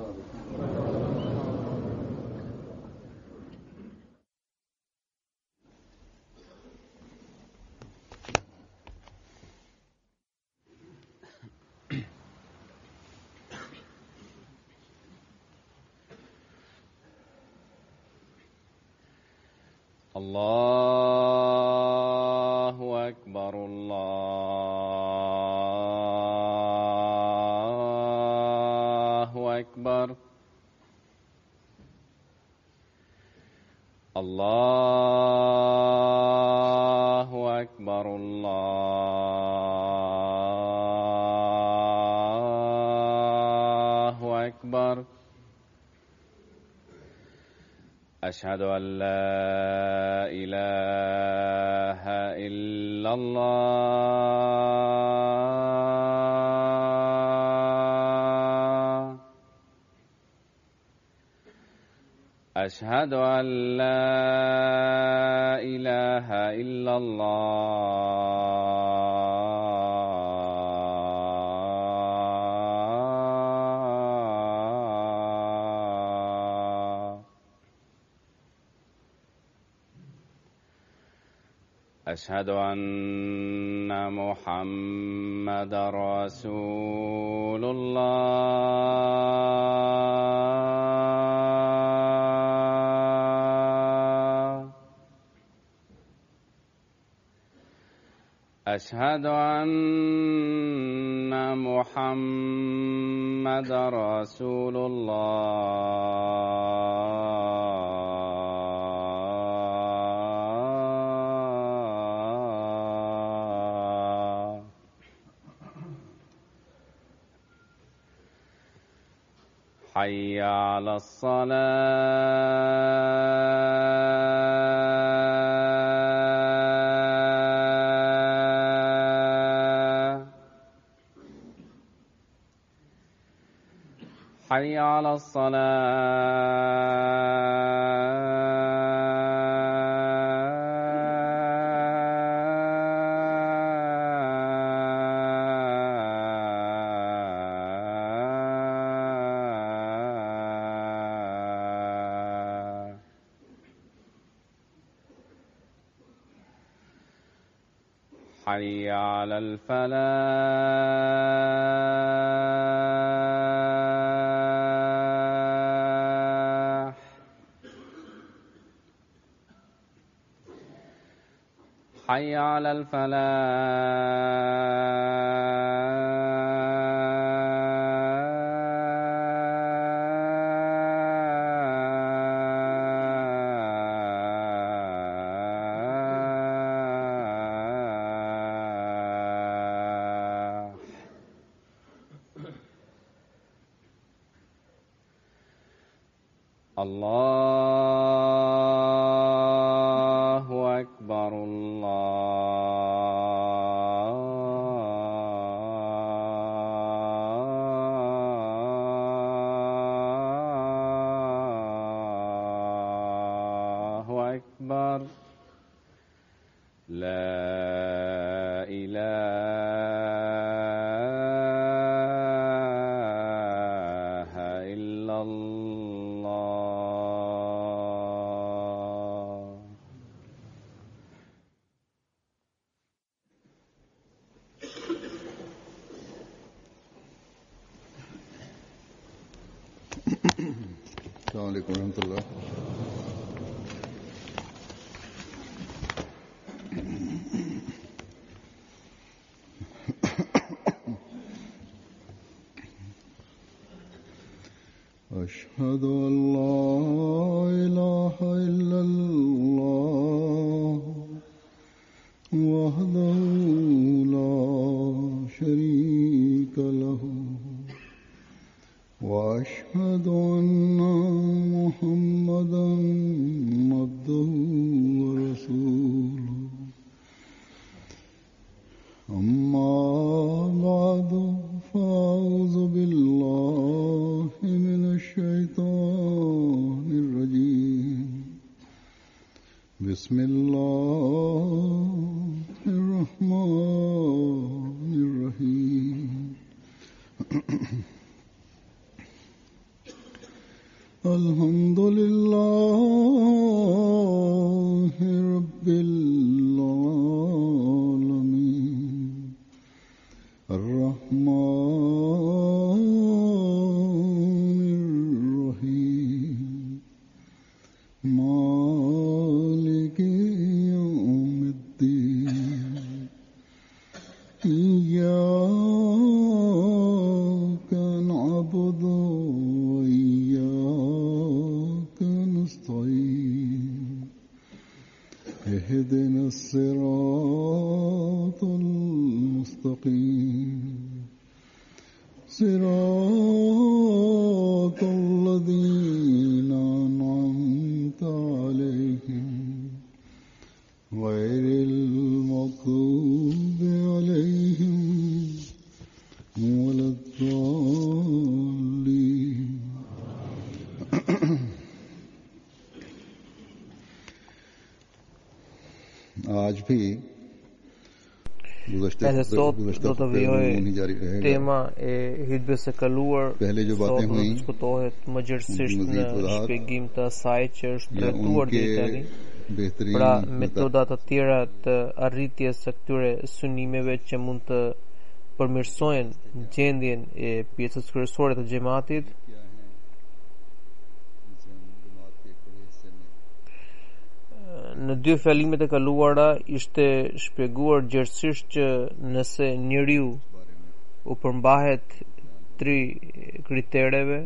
الله أكبر الله أكبر الله أكبر الله أكبر. أشهد أن لا إله إلا الله. أشهد أن لا إله إلا الله. أشهد أن محمدًا رسول الله. أشهد أن محمدًا رسول الله. حي على الصلاة. حي على حي على الفلاح. حي على الله أكبر الله أكبر. لا إله إلا الله. السلام عليكم ورحمة الله. أشهد أن لا إله إلا الله وحده لا شريك له وأشهد أن محمدًا عبده ورسوله. أما بعد فأعوذ بالله من الشيطان الرجيم. بسم الله الرحمن الرحيم. الحمد لله رب العالمين الرحمن الرحيم مالك يوم الدين إياك نعبد وإياك نستعين اهدنا الصراط المستقيم صراط الذين أنعمت عليهم غير المغضوب عليهم ولا الضالين आज भी Edhe sot do të vijoj tema e hutbes së kaluar, sot do të diskutohet më gjithësisht në shpjegim të asaj që është trajtuar deri tani, pra metoda të tjera të arritjes së këtyre synimeve që mund të përmirësojnë gjendjen e pjesës kryesore të xhamatit. Në dy fjalimet e kaluara ishte shpjeguar gjithësisht që nëse njeriu u përmbahet 3 kritereve,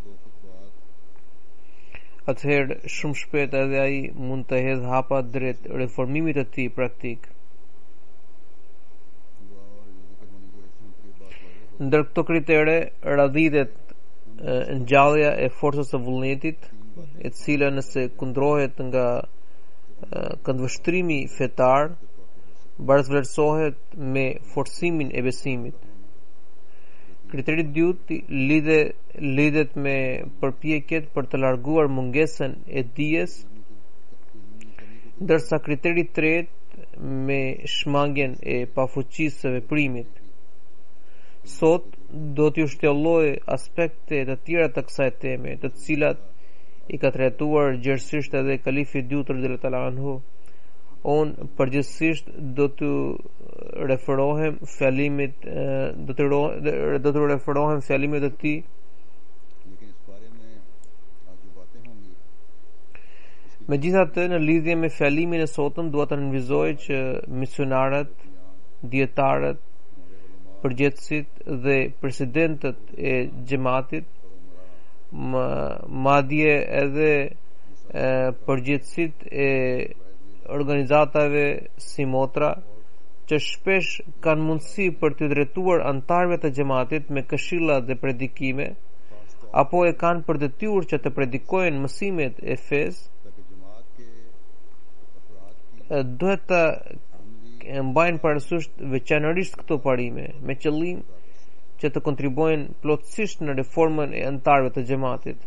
atëherë shumë shpejt edhe ai mund të hedhë hapa drejt reformimit të tij praktik. Ndër këto kritere radhitet ngjallja e forcës së vullnetit, e cila nëse kundrohet nga këndvështrimi fetar, barazvlerësohet me forcimin e besimit. Kriteri i dytë lidhet me përpjekjet për të larguar mungesën e dijes, ndërsa kriteri i tretë me shmangjen e pafuqisë së veprimit. Sot do t'ju shtjelloj aspekte të tjera të kësaj teme, të cilat i ka trajtuar gjithësisht edhe kalifi i dytë radhiyallahu anhu. Unë përgjithsisht do të referohem fjalimit të tij Megjithatë, në lidhje me fjalimin e sotëm, dua të nënvizoj që misionarët, dietarët, përgjegjësit dhe presidentët e xhamatit, madje edhe përgjegjësit e organizatave si motra, që shpesh kanë mundësi për të drejtuar antarëve të xhamatit me këshilla dhe predikime, apo e kanë për detyrë që të predikojnë mësimet e fesë, duhet të mbajnë parasysh veçanërisht këto parime, me qëllim që të kontribuojnë plotësisht në reformën e antarëve të xhamatit.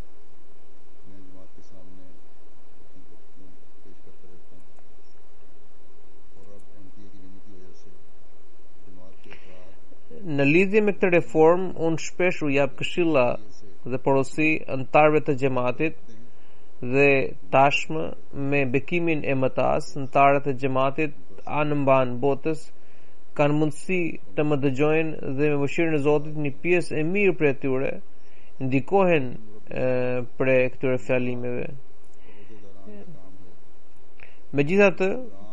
Në lidhje me këtë reformë, unë shpesh u jap këshilla dhe porosi antarëve të xhamatit dhe tashmë me bekimin e mëtas, antarët e xhamatit anë mban botës kanë mundësi të më dëgjojnë dhe me mëshirën e Zotit një pjesë e mirë për e tyre ndikohen për këtyre fjalimeve. Megjithatë,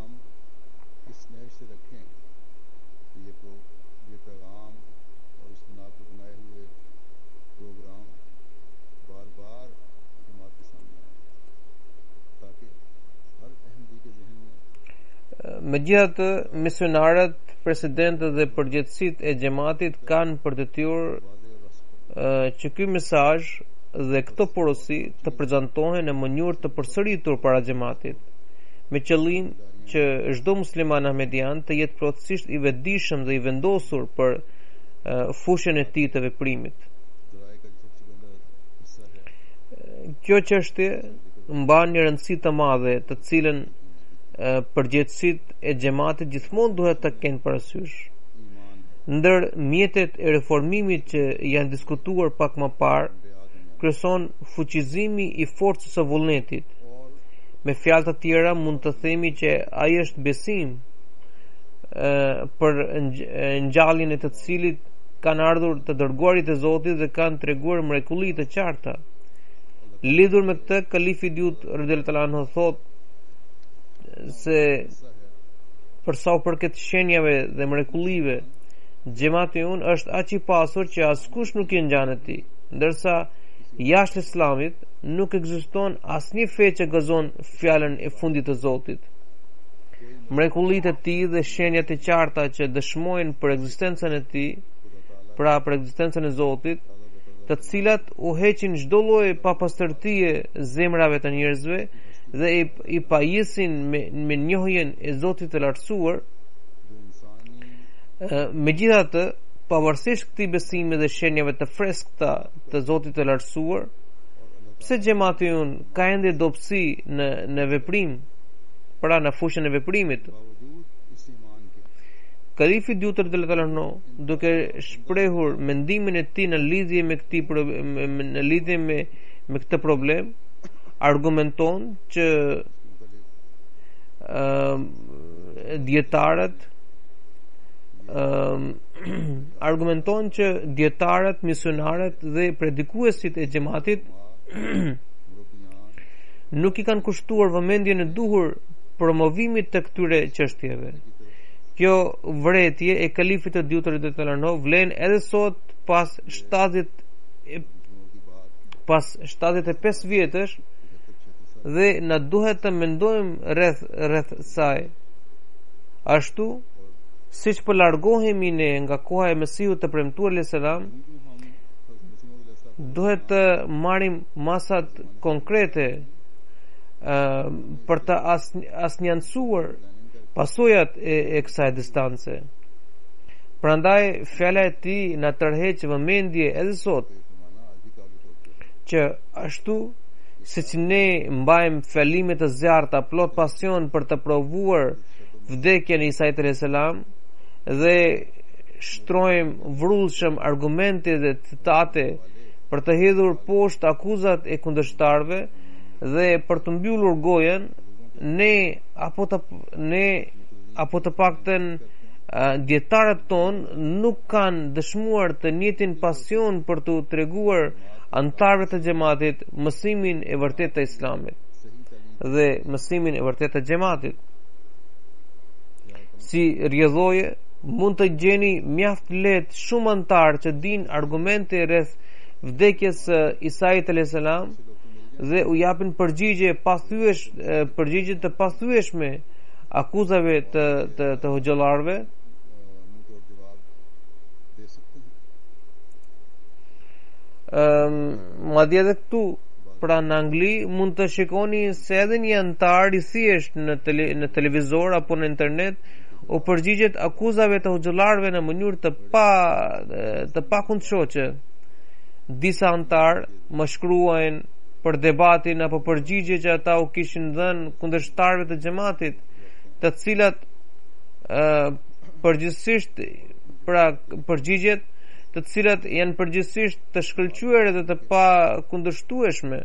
misionarët, presidentët dhe përgjegjësit e xhamatit kanë për detyrë që ky mesazh dhe këto porosi të prezantohen në mënyrë të përsëritur para xhamatit, me qëllim që çdo musliman ahmedian të jetë plotësisht i vetëdijshëm dhe i vendosur për fushën e tij të veprimit. Kjo çështje mban një rëndësi të madhe, të cilën përgjegjësit e xhamatit gjithmonë duhet të kenë parasysh. Ndër mjetet e reformimit që janë diskutuar pak më parë kryeson fuqizimi i forcës së vullnetit. Me fjalë të tjera mund të themi që ai është besim për ngjalljen e të cilit kanë ardhur të dërguarit e Zotit dhe kanë treguar mrekulli të qarta. Lidhur me këtë, kalifi Dyut radhiyallahu anhu thot se për sa u përket shenjave dhe mrekullive, xhamati unë është aq i pasur që askush nuk i ngjan atij, ndërsa jashtë Islamit nuk ekziston asnjë fe që gëzon fjalën e fundit të Zotit. Mrekullitë e tij dhe shenjat e qarta që dëshmojnë për ekzistencën e tij, pra për ekzistencën e Zotit, të cilat u heqin çdo lloj papastërtie zemrave të njerëzve dhe i pajissin me njohjen e Zotit të lartësuar. Megjithatë, pavarësisht këtij besimi dhe shenjave të freskëta të Zotit të lartësuar, pse xhamati ynë ka ende dobësi në veprim, pra në fushën e veprimit? Kalifi Dyut radhiyallahu anhu, duke shprehur mendimin e tij në lidhje me këtë problem, argumenton që dietarët, misionarët dhe predikuesit e xhamatit nuk i kanë kushtuar vëmendjen e duhur promovimit të këtyre çështjeve. Kjo vërejtje e kalifit të Dyut radhiyallahu anhu vlen edhe sot pas 75 vjetësh dhe na duhet të mendojmë rreth saj. Ashtu siç po largohemi ne nga koha e Mesihut të premtuar alayhis salam, duhet të marrim masat konkrete për të asnjancuar pasojat e kësaj distance. Prandaj fjala e tij na tërheq vëmendje edhe sot që ashtu siç ne mbajmë fjallime të zjarrta plot pasion për të provuar vdekjen e Isait alayhis salam dhe shtrojmë vrullshëm argumente dhe citate për të hedhur poshtë akuzat e kundërshtarëve dhe për të mbyllur gojen, ne apo të paktën dietarët ton nuk kanë dëshmuar të njëjtin pasion për të treguar antarëve të xhamatit mësimin e vërtetë të Islamit dhe mësimin e vërtetë të xhamatit. Si rrjedhoje, mund të gjeni mjaft lehtë shumë antarë që dinë argumente rreth vdekjes së Isait alayhis salam dhe u japin përgjigje të pathyeshme akuzave të hoxhallarëve. Madje edhe këtu, pra në Angli, mund të shikoni se edhe një antar i thjesht në televizor apo në internet u përgjigjet akuzave të hoxhallarëve në mënyrë të pakundëshoqe. Disa antar më shkruajnë për debatin apo përgjigje që ata u kishin dhënë kundërshtarëve të xhamatit, të cilat përgjigjet të cilat janë përgjithsisht të shkëlqyer dhe të pa kundërshtueshme.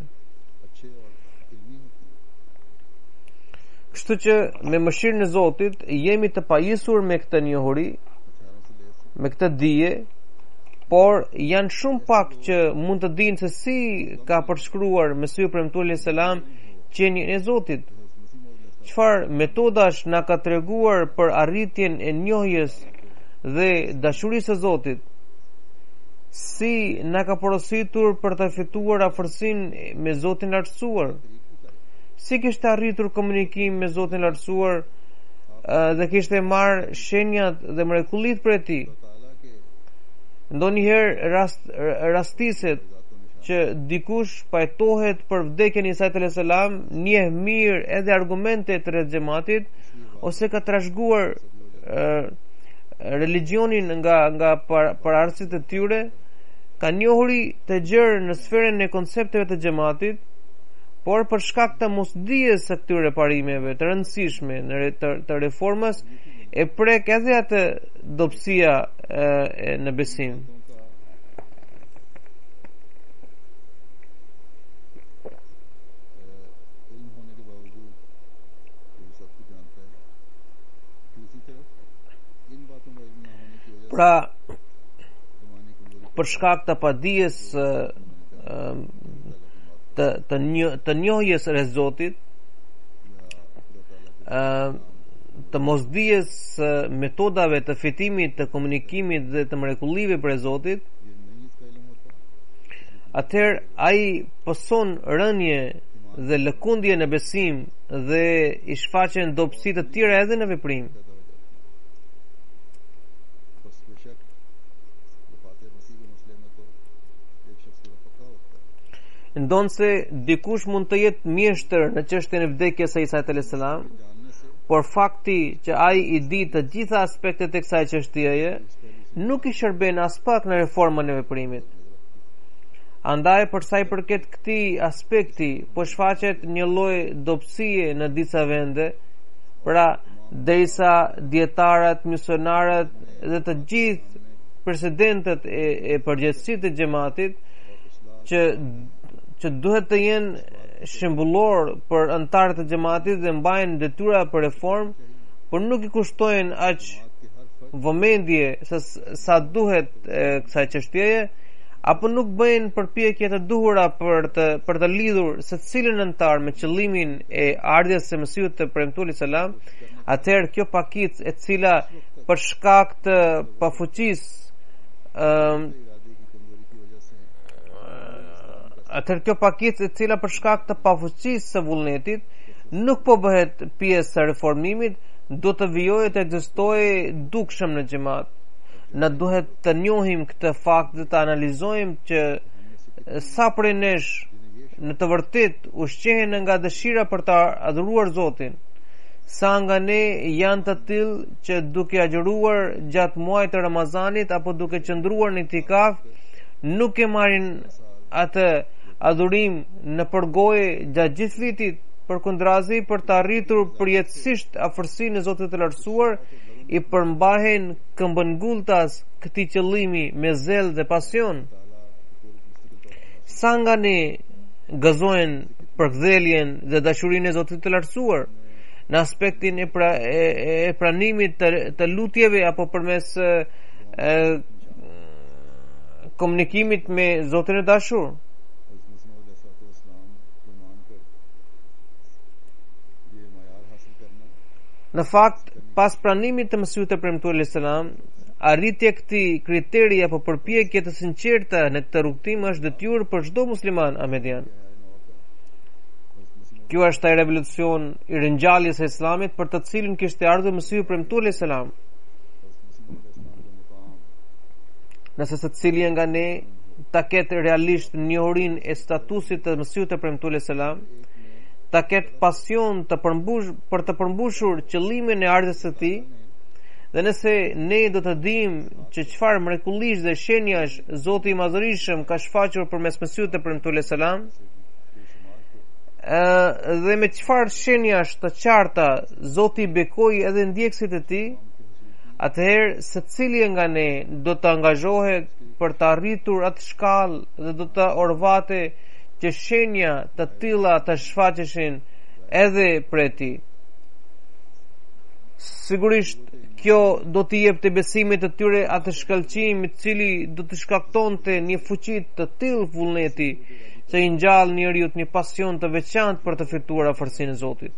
Kështu që me mëshirën e Zotit jemi të pajisur me këtë njohuri, me këtë dije, por janë shumë pak që mund të dinë se si ka përshkruar Mesihu premtuar alayhis salam qenien e Zotit. Çfarë metodash na ka treguar për arritjen e njohjes dhe dashurisë së Zotit? Si na ka porositur për të fituar afërsinë me Zotin lartësuar? Si kishte arritur komunikim me Zotin lartësuar dhe kishte marrë shenjat dhe mrekullitë për ti? Ndonjëherë rastiset që dikush pajtohet për vdekjen e Isait alayhis salam, njeh mirë edhe argumentet rreth xhamatit ose ka trashëguar religionin nga paraardhësit e tyre, ka njohuri të gjerë në sferën e koncepteve të xhamatit, por për shkak të mosdijes së këtyre parimeve të rëndësishme të reformës e prek edhe atë dobësia në besim. Pra, për shkak të padijes të njohjes rreth Zotit, të mosdijes metodave të fitimit, të komunikimit dhe të mrekullive për Zotit, atëherë ai poson rënje dhe lëkundje në besim dhe i shfaqen dobësi të tjera edhe në veprim. Ndonë se dikush mund të jetë mjeshtër në çështjen e vdekjes së Isa alayhis salam, por fakti që ai i di të gjitha aspektet e kësaj çështjeje nuk i shërben as pak në reformën e veprimit. Andaj për sa i përket këtij aspekti, po shfaqet një lloj dobësie në disa vende, pra derisa dietarët, misionarët dhe të gjithë presidentët e përgjithësisë të xhamatit që duhet të jenë shembullor për anëtarët e xhamatit dhe mbajnë detyra për reform, por nuk i kushtojnë aq vëmendje sa duhet kësaj çështjeje, apo nuk bëjnë përpjekje të duhura për të lidhur secilin anëtar me qëllimin e ardhjes së Mesihut të premtuar salam, atëherë kjo pakicë e cila për shkak të pafuqisë së vullnetit nuk po bëhet pjesë e reformimit, do të vijojë të ekzistojë dukshëm në xhamat. Ne duhet të njohim këtë fakt dhe të analizojmë që sa prej nesh në të vërtet ushqehen nga dëshira për të adhuruar Zotin, sa nga ne janë të tillë që duke agjëruar gjatë muajit të Ramazanit apo duke qëndruar në itikaf nuk e marrin atë adhurim në përgojë gjatë gjithë vitit, përkundrazi për të arritur përjetësisht afërsinë në Zotin të Lartësuar, i përmbahen këmbëngultas këtij qëllimi me zel dhe pasion. Sa nga ne gëzojnë përkthjeljen dhe dashurinë e Zotit të Lartësuar në aspektin e pranimit të lutjeve apo përmes komunikimit me Zotin e dashur. Në fakt, pas pranimit të Mesihut të premtuar alayhis salam, arritja e këtij kriteri apo përpjekje të sinqerta në këtë rrugtim është detyrë për çdo musliman ahmedian. Kjo është ai revolucion i ringjalljes së Islamit për të cilin kishte ardhur Mesihu premtuar alayhis salam. Nëse secili nga ne ta ketë realisht njohurinë e statusit të Mesihut të premtuar alayhis salam, ta ketë pasion për të përmbushur qëllimin e ardhjes së tij, dhe nëse ne do të dimë që çfarë mrekullish dhe shenjash Zoti i Madhërisëm ka shfaqur përmes Mesihut të premtuar alayhis salam, dhe me çfarë shenjash të qarta Zoti i bekoi edhe ndjekësit e tij, atëherë secili nga ne do të angazhohet për të arritur atë shkallë dhe do të orvate që shenja të tilla të shfaqeshin edhe prej tij. Sigurisht kjo do t'i jepte besimit të tyre atë shkëlqim i cili do të shkaktonte një fuqi të tillë vullneti që i ngjall njeriu një pasion të veçantë për të fituar afërsinë e Zotit.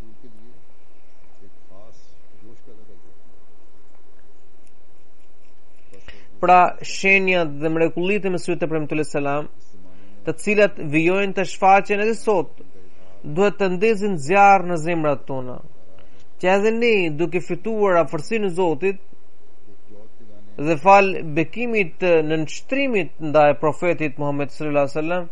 Pra shenjat dhe mrekullitë e Mesihut të premtuar alayhis salam, të cilat vijojnë të shfaqen edhe sot, duhet të ndezin zjarr në zemrat tona, që edhe ne duke fituar afërsinë e Zotit dhe fal bekimit në nënshtrimit ndaj profetit Muhammed sallallahu alaihi wasallam,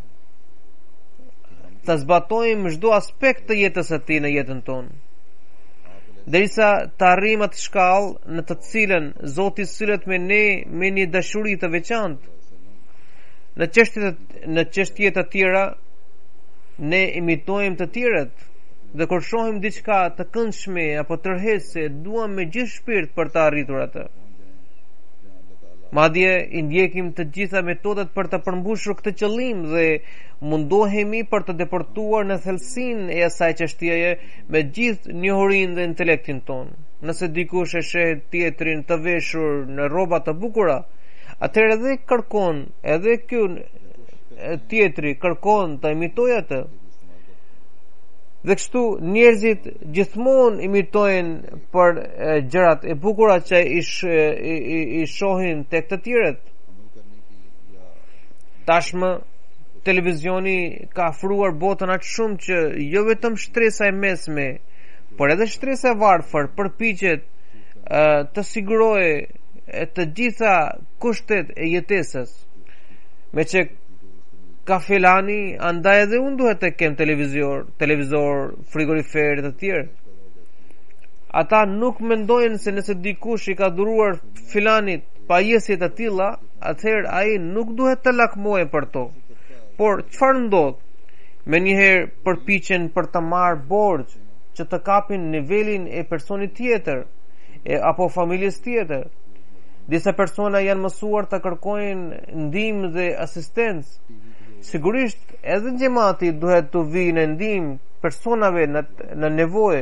të zbatojmë çdo aspekt të jetës së tij në jetën tonë, derisa të arrijmë atë shkallë në të cilën Zoti sillet me ne me një dashuri të veçantë. Në çështje të tjera ne imitojmë të tjerët dhe kur shohim diçka të këndshme apo tërheqëse, duam me gjithë shpirt për të arritur atë. Madje i ndjekim të gjitha metodat për të përmbushur këtë qëllim dhe mundohemi për të deportuar në thelsinë e asaj çështjeje me gjithë njohurinë dhe intelektin tonë. nëse dikush e sheh tjetrin të veshur në rroba të bukura, atëherë edhe kërkon, edhe ky tjetri kërkon të imitojë atë. Dhe kështu njerëzit gjithmonë imitojnë për gjërat e bukura që i shohin tek të tjerët. Tashmë televizioni ka afruar botën aq shumë që jo vetëm shtresa e mesme, por edhe shtresa e varfër përpiqet të sigurojë të gjitha kushtet e jetesës. Me që ka filani, andaj edhe unë duhet të kem televizor, frigorifer të tjerë. Ata nuk mendojnë se nëse dikush i ka dhuruar filanit pajisje të tilla, atëherë ai nuk duhet të lakmojë për to. Por çfarë ndodh? Menjëherë përpiqen për të marrë borxh që të kapin nivelin e personit tjetër apo familjes tjetër. Disa persona janë mësuar të kërkojnë ndihmë dhe asistencë. Sigurisht edhe xhamati duhet të vijë në ndihmë personave në nevojë.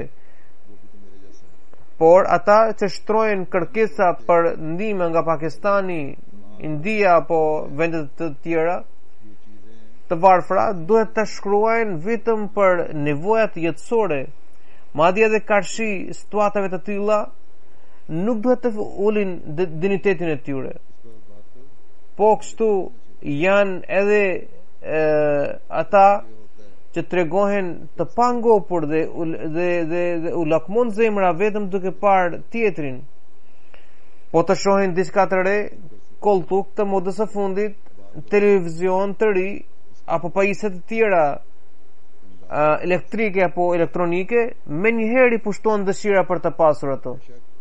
Por ata që shtrojnë kërkesa për ndihmë nga Pakistani, India apo vende të tjera të varfra, duhet të shkruajnë vetëm për nevojat jetësore. Madje edhe karshi situatave të tilla nuk duhet të ulin dinjitetin e tyre. Po kështu janë edhe ata që tregohen të pangopur dhe u lakmon zemra vetëm duke parë tjetrin. Po të shohin diçka të re, koltuk të modës së fundit, televizion të ri apo pajisje të tjera elektrike apo elektronike, menjëherë i pushton dëshira për të pasur ato.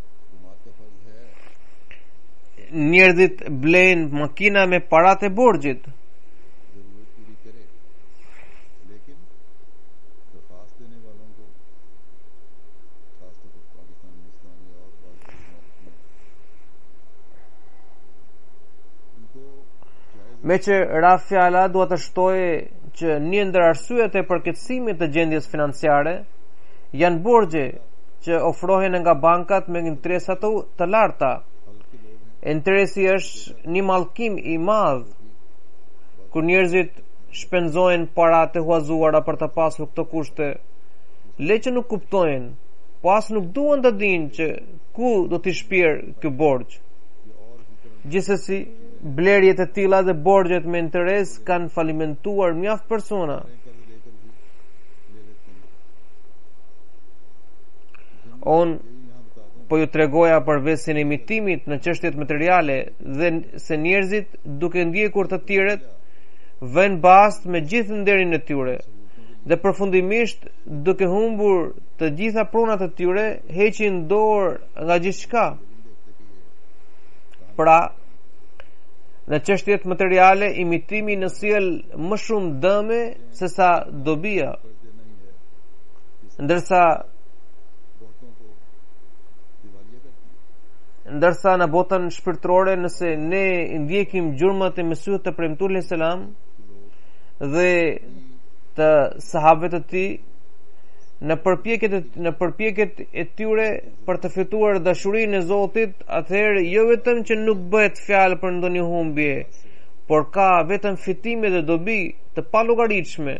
Njerëzit blejnë makina me parat e borxhit. Me që Rafjala duhet të shtojë që një ndër arsyet e përkeqësimit të gjendjes financiare janë borxhe që ofrohen nga bankat me interesa të larta. Interesi është një mallkim i madh kur njerëzit shpenzojnë para të huazuara për të pasur këto kushte. Le që nuk kuptojnë, po as nuk duan të dinë që ku do t'i shpjerë ky borxh. Gjithsesi, blerjet e tilla dhe borxhet me interes kanë falimentuar mjaft persona. Po ju tregoja për vesin e imitimit në çështjet materiale dhe se njerëzit duke ndjekur të tjerët vënë bast me gjithë nderin e tyre dhe përfundimisht duke humbur të gjitha pronat e tyre heqin dorë nga gjithçka. Pra, në çështjet materiale imitimi në sjell më shumë dëme se sa dobia. Ndërsa në botën shpirtërore, nëse ne ndjekim gjurmët e Mesihut të premtuar alayhis salam dhe të sahabëve të tij në përpjekjet e tyre për të fituar dashurinë e Zotit, atëherë jo vetëm që nuk bëhet fjalë për ndonjë humbje, por ka vetëm fitime dhe dobi të pallogaritshme.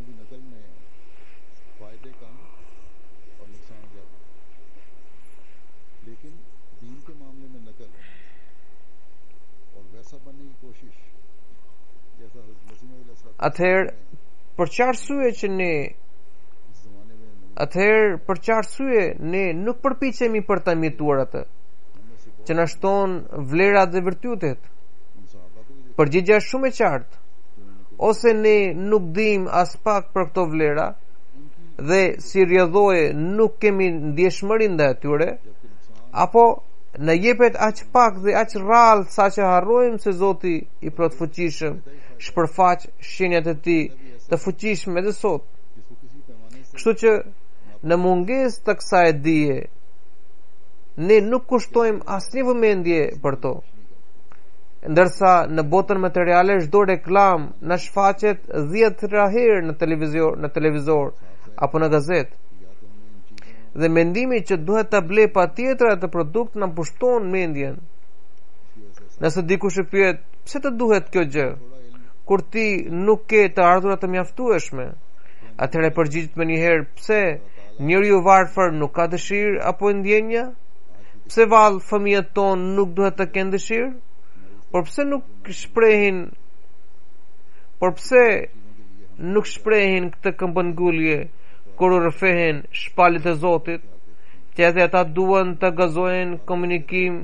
Atëherë për çfarë arsye ne nuk përpiqemi për ta imituar atë që na shton vlerat dhe virtytet? Përgjigjja është shumë e qartë. Ose ne nuk dim as pak për këto vlera dhe si rrjedhoje nuk kemi ndjeshmëri ndaj atyre, apo na jepet aq pak dhe aq rrallë saqë harrojmë se Zoti i plotfuqishëm shpërfaq shenjat e tij të fuqishme edhe sot. Kështu që në mungesë të kësaj dije ne nuk kushtojmë asnjë vëmendje për to. Ndërsa në botën materiale çdo reklam na shfaqet 10 herë në televizor apo në gazetë. dhe mendimi që duhet ta blej patjetër atë produkt na pushton mendjen. Nëse dikush e pyet, pse të duhet kjo gjë? Kur ti nuk ke të ardhurat të mjaftueshme, atëherë përgjigjet më njëherë, pse njeriu varfër nuk ka dëshirë apo ndjenja? Pse vallë fëmijët tonë nuk duhet të kenë dëshirë? Por pse nuk shprehin këtë këmbëngulje kur u rrëfehen shpallit e Zotit, që edhe ata duan të gazojnë komunikim,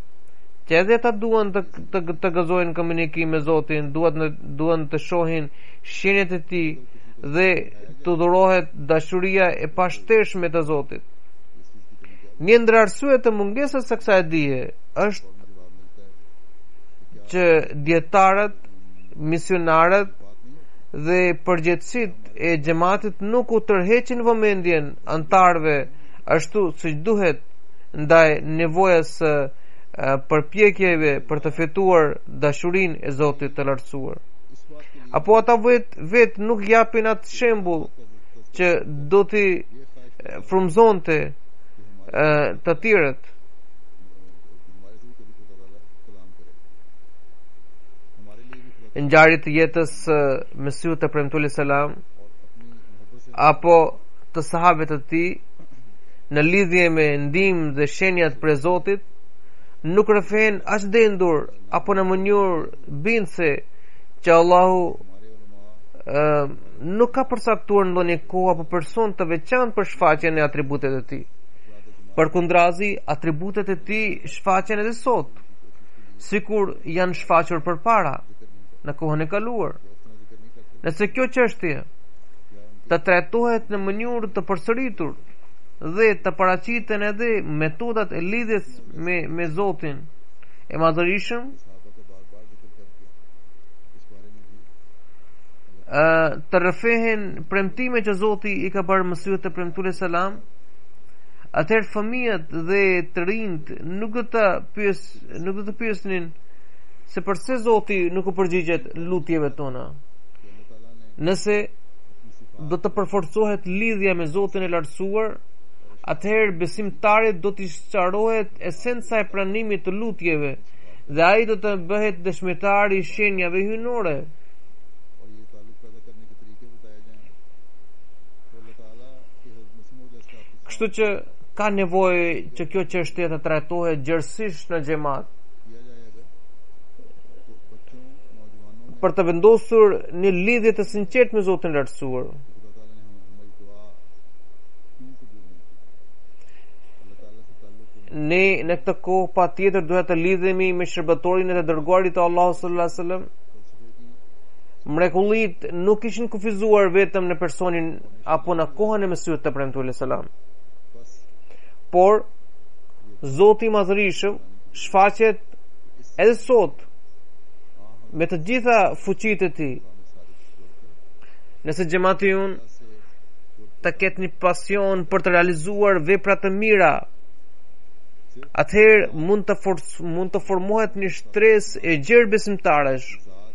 të gazojnë komunikim me Zotin, duan të shohin shenjat e Tij dhe të dhurohet dashuria e pashtershme të Zotit. Një ndër arsyet të mungesës së kësaj dije është që dietarët, misionarët dhe përgjegjësitë e xhamatit nuk u tërheqin vëmendjen antarëve ashtu siç duhet ndaj nevojës së përpjekjeve për të fituar dashurinë e Zotit të lartësuar. Apo ata vet nuk japin atë shembull që do t'i frymëzonte të tjerët. Ngjarjet të jetës Mesihut të premtuar selam apo të sahabëve të tij në lidhje me ndihmë dhe shenjat për Zotit nuk rrëfen as dendur apo në mënyrë bindse që Allahu nuk ka përcaktuar ndonjë kohë apo person të veçantë për shfaqjen e atributet e Tij. Përkundrazi, atributet e Tij shfaqen edhe sot, sikur janë shfaqur përpara në kohën e kaluar. Nëse kjo çështje të trajtohet në mënyrë të përsëritur dhe të paraqiten edhe metodat e lidhjes me Zotin e Madhërisëm, të rrëfehen premtime që Zoti i ka bërë Mesihut të premtuar selam, atëherë fëmijët dhe të rinjt nuk do të pyesnin se përse Zoti nuk u përgjigjet lutjeve tona. Nëse do të përforcohet lidhja me Zotin e lartësuar, atëherë besimtarit do t'i sqarohet esenca e pranimit të lutjeve dhe ai do të bëhet dëshmitar i shenjave hyjnore. Kështu që ka nevojë që kjo çështje të trajtohet gjerësisht në xhamat, për të vendosur një lidhje të sinqertë me Zotin e lartësuar. Ne në këtë kohë patjetër duhet të lidhemi me shërbëtorin e të dërguarit të Allahut sallallahu alaihi wasallam. Mrekullitë nuk ishin kufizuar vetëm në personin apo në kohën e Mesihut të premtuar selam, por Zoti i Madhërisëm shfaqet edhe sot me të gjitha fuqitë e Tij. Nëse xhamati ynë të ketë një pasion për të realizuar vepra të mira, atëherë mund të formohet një shtresë e gjerë besimtarësh,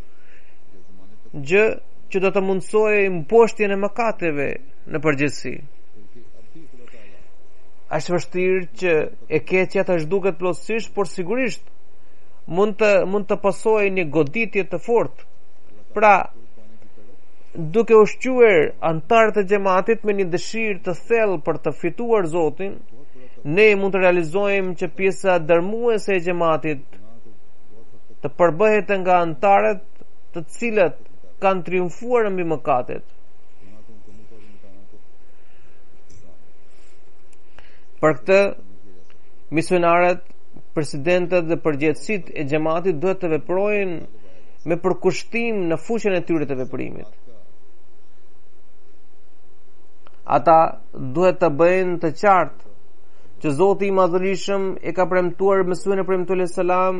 gjë që do të mundsojë mposhtjen e mëkateve në përgjithësi. Është vështirë që e keqja të zhduket plotësisht, por sigurisht mund të pasojë një goditje të fortë. Pra, duke ushqyer antarët e xhamatit me një dëshirë të thellë për të fituar Zotin, ne mund të realizojmë që pjesa dërmuese e xhamatit të përbëhet nga antarët të cilët kanë triumfuar mbi mëkatet. Për këtë, misionarët, presidentët dhe përgjegjësitë e xhamatit duhet të veprojnë me përkushtim në fushën e tyre të veprimit. Ata duhet të bëjnë të qartë që Zoti i Madhërisëm e ka premtuar Mesihun e premtuar selam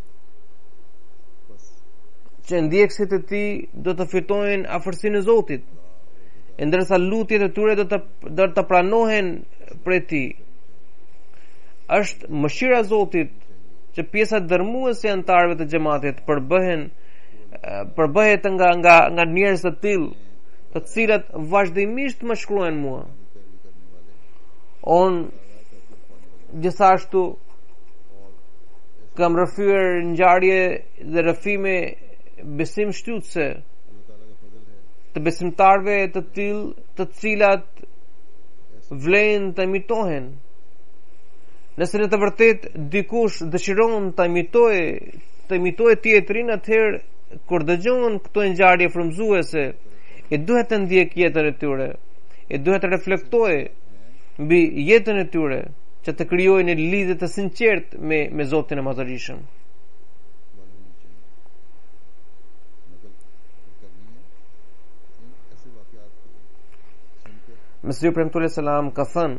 që ndjekësit e Tij do të fitojnë afërsinë e Zotit, ndërsa lutjet e tyre do të pranohen prej Tij. Është mëshira e Zotit që pjesa dërmuese e antarëve të xhamatit përbëhet nga njerëz të tillë, të cilët vazhdimisht më shkruajnë mua: On gjithashtu kam rëfyer ngjarje dhe rëfime besim shtytëse të besimtarve të tillë të cilat vlen të imitohen. Nëse në të vërtet dikush dëshiron të imitoje tjetrin, atëherë kur dëgjon këto ngjarje frymëzuese, e duhet të ndjek jetën e tyre, e duhet të reflektojë mbi jetën e tyre, që të krijojnë një lidhje të sinqertë me Zotin e Madhërisëm. Mesih premtuari selam ka thënë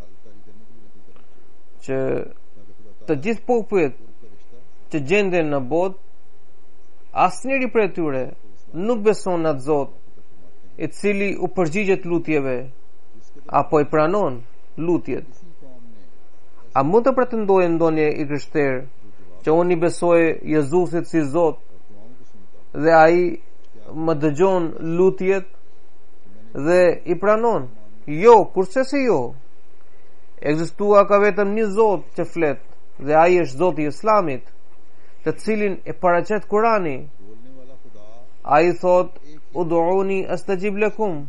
që të gjithë popujt që gjenden në botë, asnjëri prej tyre nuk beson në atë Zot i cili u përgjigjet lutjeve apo i pranon lutjet. A mund të pretendojë ndonjë i krishterë që unë i besoj Jezusit si Zot dhe ai më dëgjon lutjet dhe i pranon? Jo, kurse se jo. Ekzistua ka vetëm një Zot që flet, dhe ai është Zoti i Islamit, të cilin e paraqet Kurani. Ai thot: "Ud'uni astajib lakum."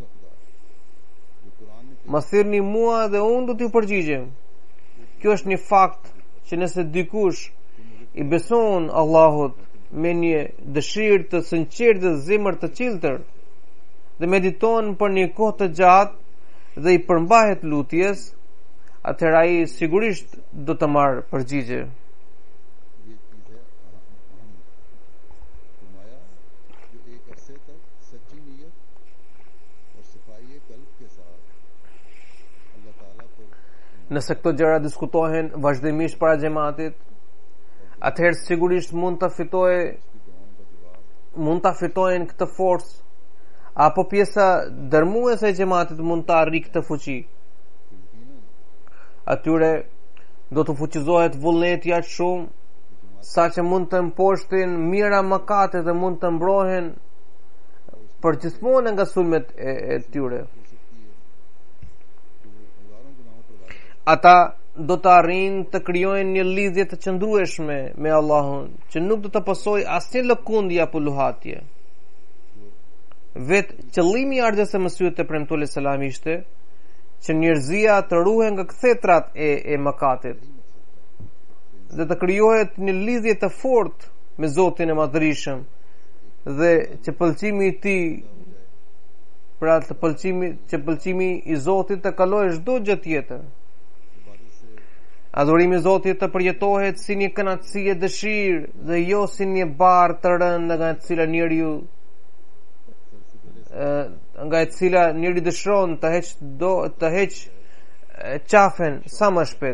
Më thirrni mua dhe unë do t'ju përgjigjem. Kjo është një fakt që nëse dikush i beson Allahut me një dëshirë të sinqertë dhe zemër të qiltër dhe mediton për një kohë të gjatë dhe i përmbahet lutjes, atëherë ai sigurisht do të marrë përgjigje. Nëse këto gjëra diskutohen vazhdimisht para xhamatit, atëherë sigurisht mund ta fitojnë këtë forcë, apo pjesa dërmuese e xhamatit mund ta arrijë këtë fuqi. Atyre do të fuqizohet vullneti aq shumë sa që mund të mposhtin mira mëkate dhe mund të mbrohen përgjithmonë nga sulmet e tyre. Ata do të arrijnë të krijojnë një lidhje të qëndrueshme me Allahun, që nuk do të pasojë asnjë lëkundje apo luhatje. Vetë qëllimi i ardhjes së Mesihut te premtuari selam ishte që njerëzia të ruhen nga kthetrat e mëkatit dhe të krijohet një lidhje të fortë me Zotin e Madhërisëm, dhe që pëlqimi i tij, pra të pëlqimi i Zotit të kalojë çdo gjë tjetër. Adhurimi i Zotit të përjetohet si një kënaqësi e dëshirë dhe jo si një barë të rëndë nga e cila njëri dëshiron të heq qafen sa më shpejt.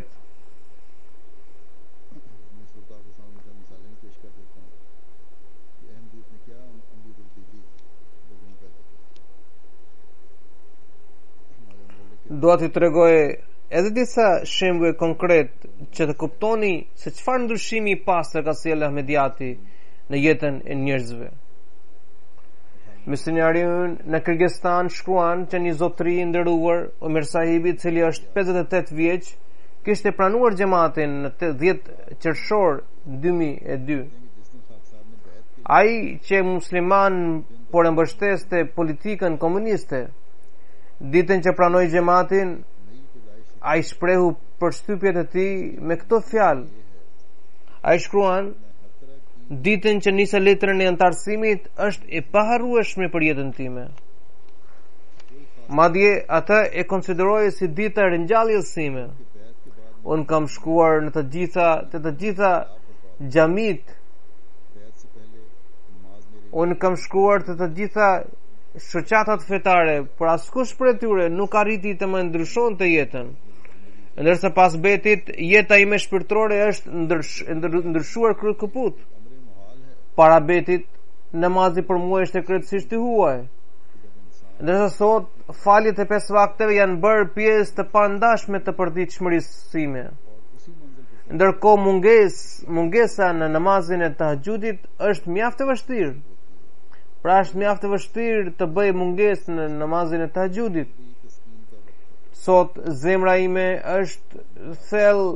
Dua t'ju tregoj edhe disa shembuj konkret që të kuptoni se çfarë ndryshimi i pastër ka sjellë Ahmediati në jetën e njerëzve. Misionariun në Kirgistan shkruan që një zotëri i nderuar, Omer Sahibi, i cili është 58 vjeç, kishte pranuar xhamatin në 10 qershor 2002. Ai që musliman por e mbështeste politikën komuniste, ditën që pranoi xhamatin, ai shprehu përshtypjet e tij me këto fjalë. Ai shkruan: "Ditën që nisa letrën e antarësimit është e paharrueshme për jetën time." Madje atë e konsideroi si dita e ringjalljes sime. Unë kam shkuar në të gjitha xhamit. Unë kam shkuar të gjitha shoqatat fetare, por askush prej tyre nuk arriti të më ndryshonte jetën. Ndërsa pas betit, jeta ime shpirtërore është ndryshuar kryekëput. Para betit, namazi për mua ishte krejtësisht i huaj. Ndërsa sot, faljet e 5 vakteve janë bërë pjesë të pandashme të përditshmërisë sime. Ndërkohë mungesa në namazin e tahajjudit është mjaft e vështirë. Pra është mjaft e vështirë të bëj mungesë në namazin e tahajjudit. Sot zemra ime është thellë.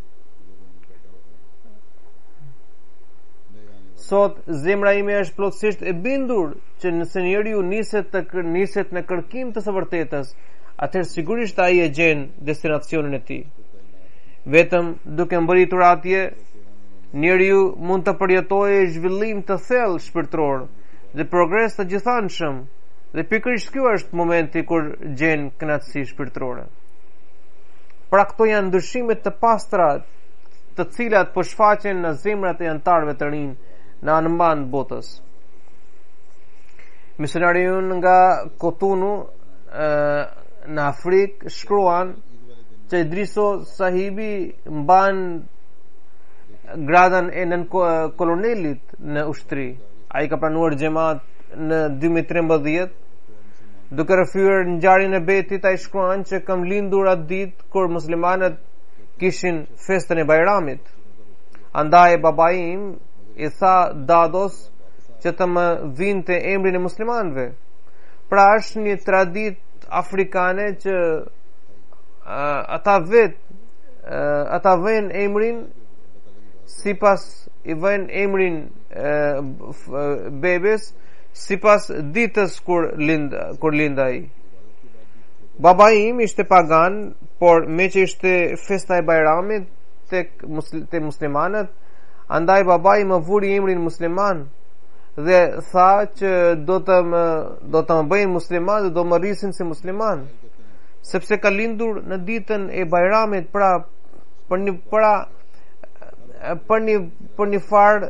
Sot zemra ime është plotësisht e bindur që nëse njeriu niset në kërkim të së vërtetës, atëherë sigurisht ai e gjen destinacionin e tij. Vetëm duke mbërritur atje, njeriu mund të përjetojë zhvillim të thellë shpirtëror dhe progres të gjithanshëm, dhe pikërisht ky është momenti kur gjen kënaqësi shpirtërore. Pra këto janë ndryshimet të pastra të cilat po shfaqen në zemrat e anëtarëve të rinj në anëmban botës. Misionariun nga Kotonu në Afrikë shkruan që Idriso Sahibi mban gradën e nën kolonelit në ushtri. Ai ka pranuar xhamat në 2013. Duke rrëfyer ngjarjen e Betit, ai shkruan që kam lindur atë ditë kur muslimanët kishin festën e Bajramit. Andaj baba im i tha dados që të më vinte emrin e muslimanëve. Pra është një traditë afrikane që ata vënë emrin sipas i vënë emrin bebes sipas ditës kur lind ai. Baba im ishte pagan, por me që ishte festa e Bajramit tek muslimanët, andaj baba im më vuri emrin musliman dhe tha që do të më bëjnë musliman dhe do më rrisin si musliman, sepse ka lindur në ditën e Bajramit. Pra për një farë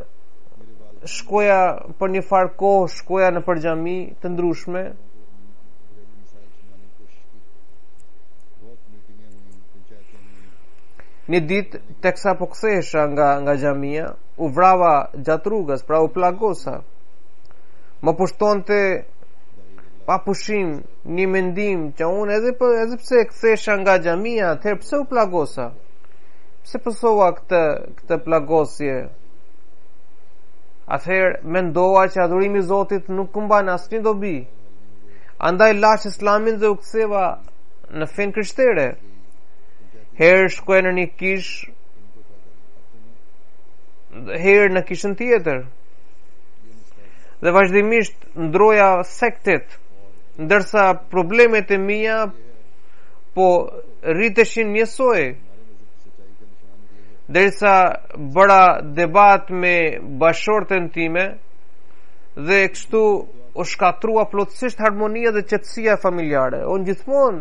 kohë shkoja në përgjami të ndryshme. Një ditë teksa po kthehesha nga xhamia, u vrava gjatë rrugës, pra u plagosa. Më pushtonte pa pushim një mendim që unë edhe pse kthehesha nga xhamia, atëherë pse u plagosa? Pse pësova këtë plagosje? Atëherë mendova që adhurimi i Zotit nuk mban asnjë dobi. Andaj lash islamin dhe u ktheva në fen krishtere. Herë shkoj në një kish, herë në kishën tjetër. Dhe vazhdimisht ndroja sektet, ndërsa problemet e mia po rriteshin njësoj. Derisa bëra debat me bashorten time dhe kështu u shkatrua plotësisht harmonia dhe qetësia familjare. Unë gjithmonë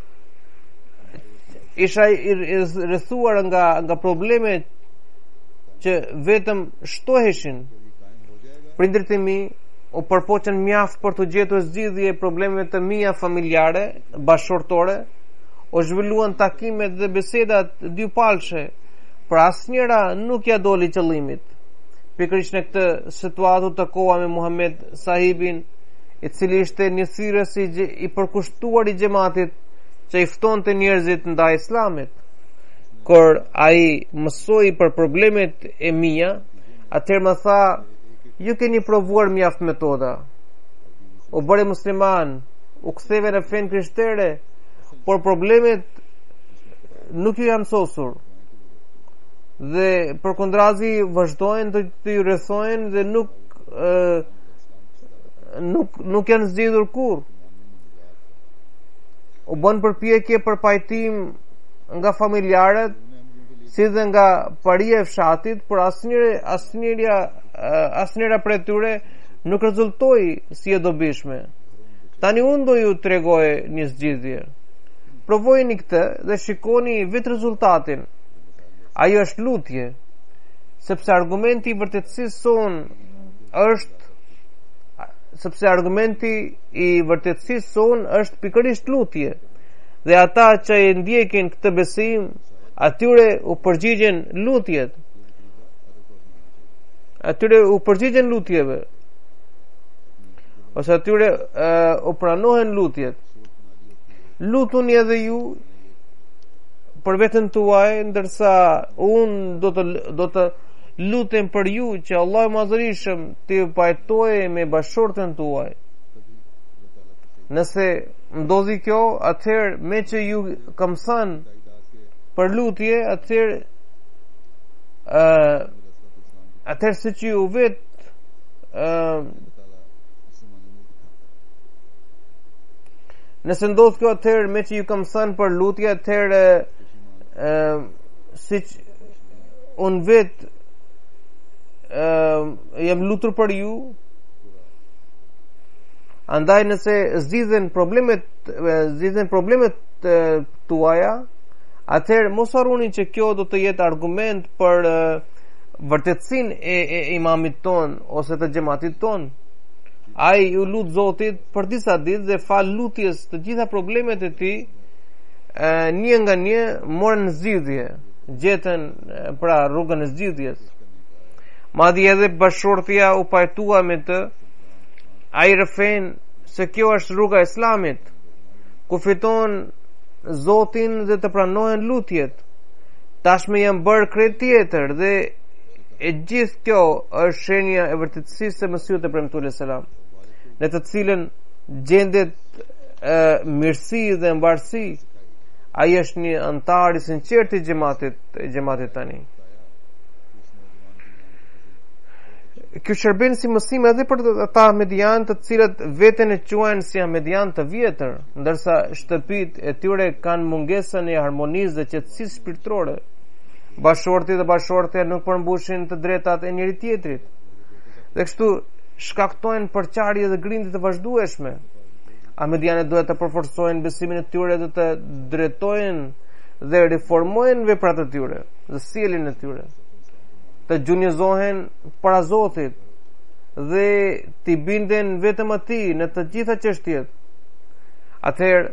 isha i rrethuar nga problemet që vetëm shtoheshin. Prindërit e mi u përpoqën mjaft për të gjetur zgjidhje problemeve të mia familjare, bashortore. U zhvilluan takimet dhe bisedat dypalshe, por asnjëra nuk ja doli qëllimit. Pikërisht në këtë situatë të koha me Muhammed Sahibin, i cili ishte një thirrës i përkushtuar i xhamatit që i ftonte njerëzit ndaj islamit. Kur ai mësoi për problemet e mia, atëherë më tha: ju keni provuar mjaft metoda. U bëre musliman, u ktheve në fen krishtere, por problemet nuk ju janë mësosur. Dhe përkundrazi vazhdojnë të ju rrethojnë dhe nuk janë zgjidhur kurrë. U bën përpjekje për pajtim nga familjarët si dhe nga paria e fshatit, por asnjëra prej tyre nuk rezultoi si e dobishme. Tani unë do ju tregoj një zgjidhje. Provojeni këtë dhe shikoni vetë rezultatin. Ajo është lutje, sepse argumenti i vërtetësisë sonë është pikërisht lutje. Dhe ata që e ndjekin këtë besim, atyre u përgjigjen lutjet. Atyre u përgjigjen lutjeve. Ose atyre u pranohen lutjet. Lutuni edhe ju për veten tuaj, ndërsa unë do të lutem për ju që Allahu i Madhërisëm të pajtojë me bashortën tuaj. Nëse ndodhi kjo, atëherë me që ju kam thënë për lutje, atëherë si që ju vetë nëse ndodh kjo, atëherë me që ju kam thënë për lutje, atëherë si që unë vetë jam lutur për ju. Andaj nëse zgjidhen problemet tuaja, atëherë mos harroni që kjo do të jetë argument për vërtetësinë e imamit ton ose të xhamatit ton. Ai ju lut Zotit për disa ditë dhe fal lutjes të gjitha problemet e tij, një nga një morën zgjidhje, gjetën pra rrugën e zgjidhjes. Madje edhe bashortja u pajtua me të, ai rëfen se kjo është rruga e Islamit, ku fiton Zotin dhe të pranohen lutjet. Tashmë janë bërë krejt tjetër dhe e gjithë kjo është shenja e vërtetësisë së Mesihut e premtuar selam, në të cilën gjendet mirësi dhe mbarësi. Ai është një antar i sinqert i xhamatit tani. Ky shërben si mësim edhe për ata ahmedian të cilët veten e quajnë si ahmedian të vjetër, ndërsa shtëpitë e tyre kanë mungesën e harmonisë dhe qetësisë shpirtërore. Bashorti dhe bashortja nuk përmbushin të drejtat e njëri tjetrit, dhe kështu shkaktojnë përçarje dhe grindje të vazhdueshme. Ahmedianët duhet të përforcojnë besimin e tyre dhe të drejtojnë dhe reformojnë veprat e tyre dhe sjelljen e tyre, të gjunjëzohen para Zotit dhe t'i binden vetëm atij në të gjitha çështjet. Atëherë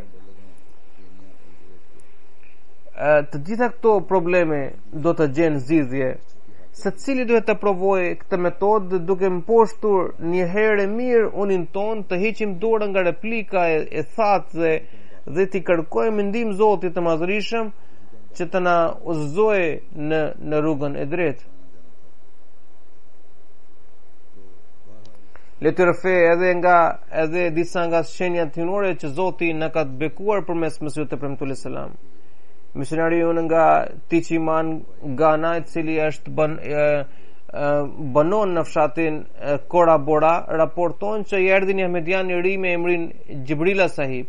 të gjitha këto probleme do të gjenë zgjidhje. Secili duhet të provojë këtë metodë duke mposhtur një herë mirë unin ton, të heqim dorën nga replika e thatë dhe t'i kërkojmë ndihmë Zotit të Madhërisëm që të na udhëzojë në rrugën e drejtë. Le të rëfe edhe disa nga shenjat hyjnore që Zoti na ka bekuar përmes Mesihut të premtuar selam. Misionari unë nga Tichiman Ghana, i cili është banon në fshatin Kora Bora, raporton që i erdhi një ahmedian i ri me emrin Gjibrila Sahib.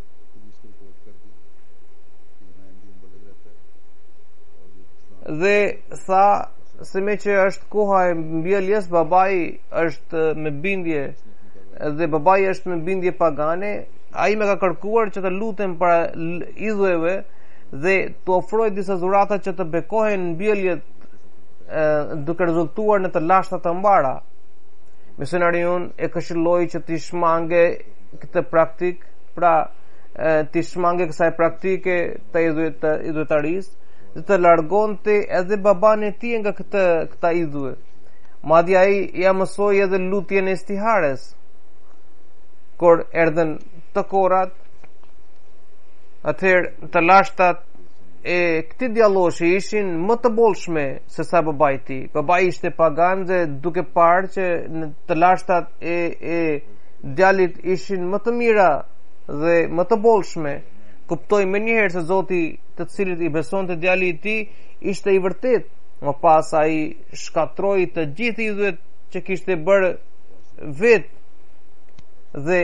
Dhe tha se me që është koha e mbjelljes, babai është me bindje dhe babai është me bindje pagane, ai më ka kërkuar që të lutem para idhujve dhe të ofroj disa dhurata që të bekohen mbjelljet duke rezultuar në të lashta të mbara. Misionari unë e këshilloi që t'i shmange këtë praktik, pra t'i shmange kësaj praktike të idhujtarisë, dhe të largonte edhe baban e tij nga këta idhuje. Madje ai ja mësoi edhe lutjen e istihares. Kur erdhen të korat, atëherë të lashtat e këtij djalloshi ishin më të bollshme se sa babai i tij. Babai ishte pagan dhe duke parë që të lashtat e djalit ishin më të mira dhe më të bollshme, kuptoi më njëherë se Zoti të cilit i besonte djali i tij ishte i vërtet. Më pas ai shkatroi të gjithë idhujt që kishte bërë vet dhe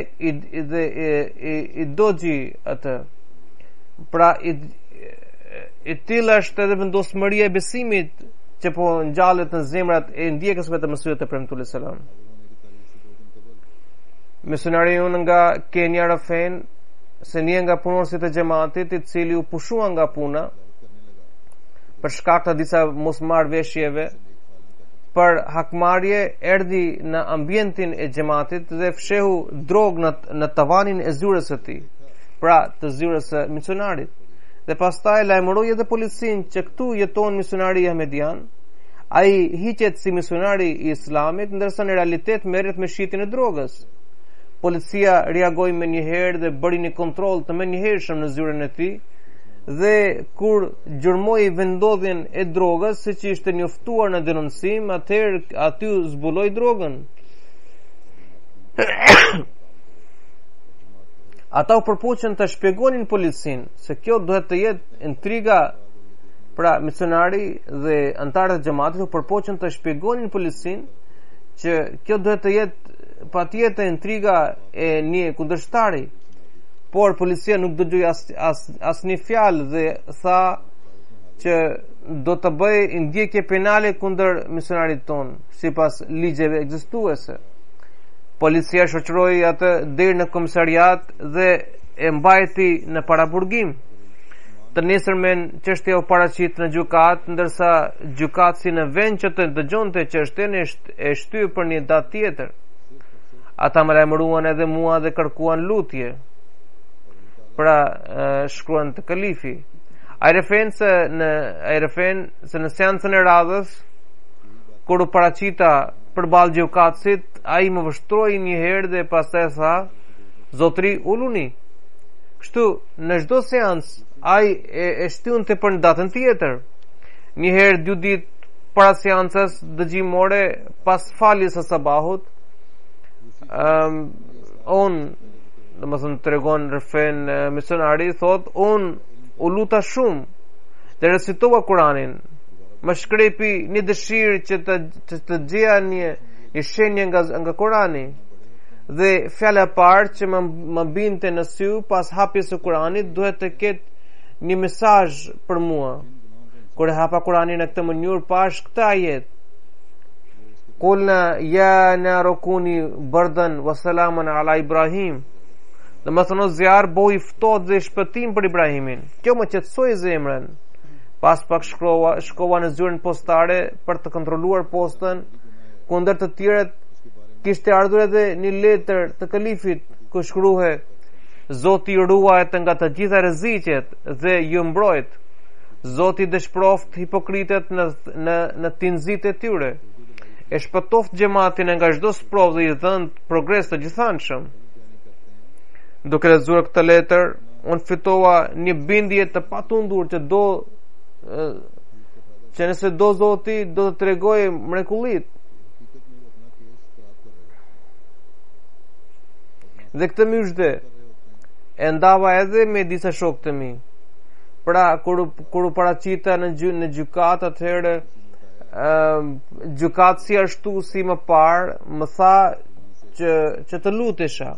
i dogji atë. Pra i tillë është edhe vendosmëria e besimit që po ngjallet në zemrat e ndjekësve të Mesihut të premtuar selam. Misionari unë nga Kenya rëfen se një nga punonësit e xhamatit, i cili u pushua nga puna për shkak të disa mosmarrveshjeve për hakmarrje, erdhi në ambientin e xhamatit dhe fshehu drogë në tavanin e zyrës së tij, pra të zyrës së misionarit, dhe pastaj lajmëroi edhe policinë që këtu jeton misionari ahmedian. Ai hiqet si misionari i Islamit, ndërsa në realitet merret me shitjen e drogës. Policia reagoi me njëherë dhe bëri një kontroll të menjëhershëm në zyrën e tij, dhe kur gjurmoi vendodhjen e drogës, siç ishte njoftuar në denoncim, atëherë aty zbuloi drogën. ata u përpoqën të shpjegonin policin se kjo duhet të jetë intriga. Pra misionari dhe antarët e xhamatit u përpoqën të shpjegonin policin që kjo duhet të jetë patjetër intriga e një kundërshtari, por policia nuk dëgjoi asnjë fjalë dhe tha që do të bëj ndjekje penale kundër misionarit ton sipas ligjeve ekzistuese. Policia shoqëroi atë deri në komisariat dhe e mbajti në paraburgim. Të nesërmen çështja u paraqit në gjykat, ndërsa gjykatësi në vend që të dëgjonte çështjen e shtyi për një datë tjetër. Ata më lajmëruan edhe mua dhe kërkuan lutje. Pra shkruan të kalifi. Ai refen se në seancën e radhës kur u paraqita përballë gjykatësit, ai më vështroi një herë dhe pastaj tha: "Zotri, uluni." Kështu në çdo seancë ai e shtynte për një datën tjetër. Një herë 2 ditë para seancës dëgjimore pas faljes së sabahut, domethënë tregon rëfen misionari, thot, unë u luta shumë dhe recitova Kuranin, më shkrepi një dëshirë që të gjeja një shenjë nga Kurani, dhe fjala e parë që më binte në sy pas hapjes së Kuranit duhet të ketë një mesazh për mua. Kur e hapa Kuranin në këtë mënyrë pash këtë ajet: Kulna ya naru kuni bardan wa salaman ala Ibrahim. Dhe më thënë zjarë boj ftohtë dhe shpëtim për Ibrahimin. Kjo më qetësoi zemrën. Pas pak shkova në zyrën postare për të kontrolluar postën. Kundër të tjerët kishte ardhur edhe një letër të kalifit ku shkruhe: Zoti ruajt nga të gjitha rreziqet dhe ju mbrojt. Zoti dëshpëroft hipokritet në tinzit e tyre. E shpëtoft xhamatin nga çdo sprovë dhe i dhënë progres të gjithanshëm. Duke lexuar këtë letër, unë fitova një bindje të patundur që nëse do Zoti do të tregoj mrekullit. Dhe këtë myshde e ndava edhe me disa shokë të mi. Pra kur u paraqita në gjykat, atëherë gjykatësi ashtu si më parë më tha që të lutesha.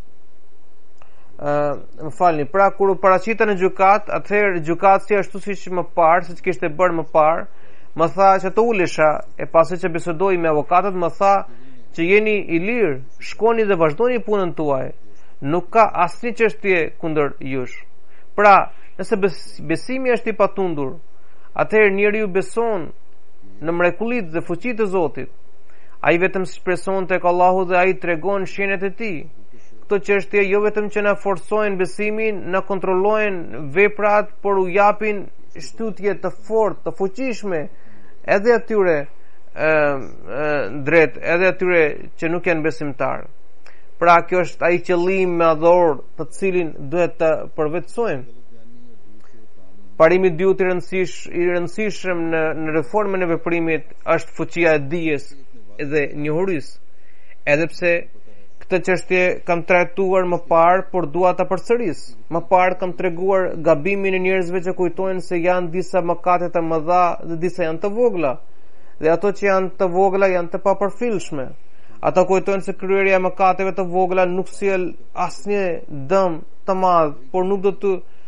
Më falni, pra kur u paraqita në gjykat, atëherë gjykatësi ashtu siç më parë, siç kishte bërë më parë, më tha që të ulesha, e pasi që bisedoi me avokatët më tha që jeni i lirë, shkoni dhe vazhdoni punën tuaj. Nuk ka asnjë çështje kundër jush. Pra, nëse besimi është i patundur, atëherë njeriu beson në mrekullitë dhe fuqitë e Zotit. Ai vetëm shpreson tek Allahu dhe ai tregon shenjat e tij. Këto çështje jo vetëm që na forcojnë besimin, na kontrollojnë veprat, por u japin shtytje të fortë, të fuqishme edhe atyre drejt, edhe atyre që nuk janë besimtar. Pra kjo është ai qëllim madhor të cilin duhet të përvetësojmë. Parimi i dytë i rëndësishëm në reformën e veprimit është fuqia e dijes dhe njohurisë. Edhe pse këtë çështje kam trajtuar më parë, por dua ta përsëris. Më parë kam treguar gabimin e njerëzve që kujtojnë se janë disa mëkate të mëdha dhe disa janë të vogla. Dhe ato që janë të vogla janë të papërfillshme. Ata kujtojnë se kryerja e mëkateve të vogla nuk sjell asnjë dëm të madh, por nuk do